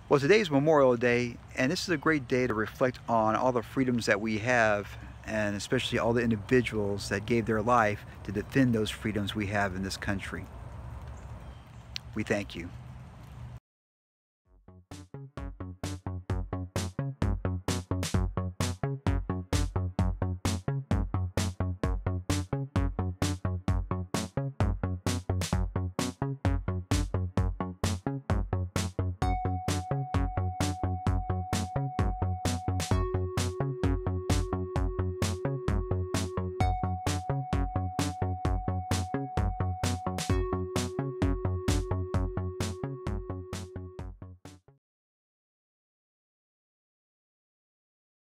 Well, today is Memorial Day, and this is a great day to reflect on all the freedoms that we have, and especially all the individuals that gave their life to defend those freedoms we have in this country. We thank you.